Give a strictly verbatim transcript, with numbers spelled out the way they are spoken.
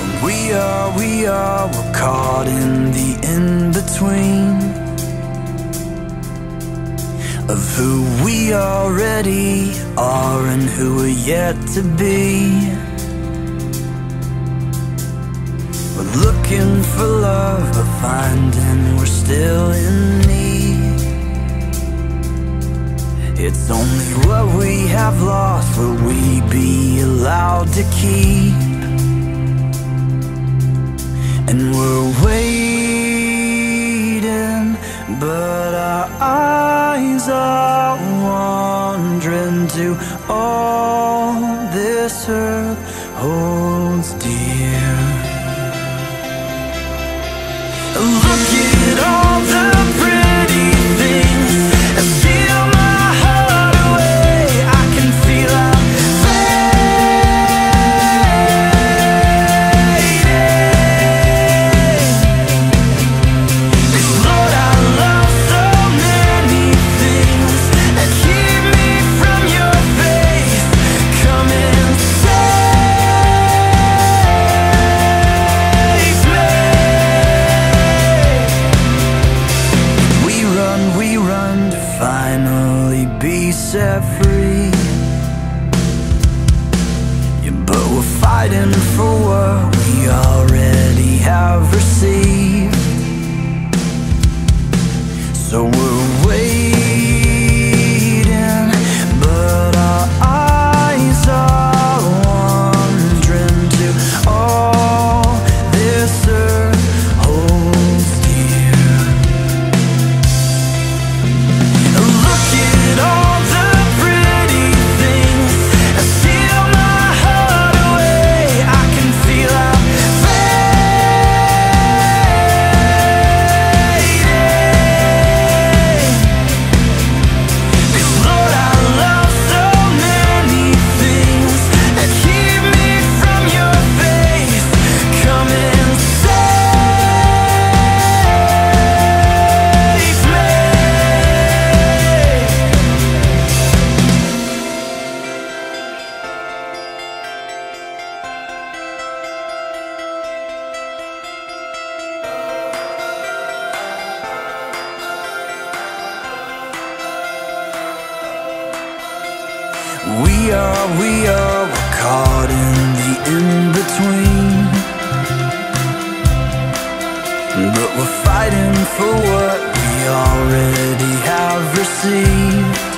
We are, we are, we're caught in the in-between of who we already are and who we're yet to be. We're looking for love, but finding we're still in need. It's only what we have lost will we be allowed to keep. And we're waiting, but our eyes are wandering to all this earth holds dear. Look at all the pretty things that steal my heart away. I can feel our set free. Yeah, but we're fighting for what we already have received. So we're waiting, but our eyes are wandering to all this earth holds dear. Look at all We are, we are, we're caught in the in-between, but we're fighting for what we already have received.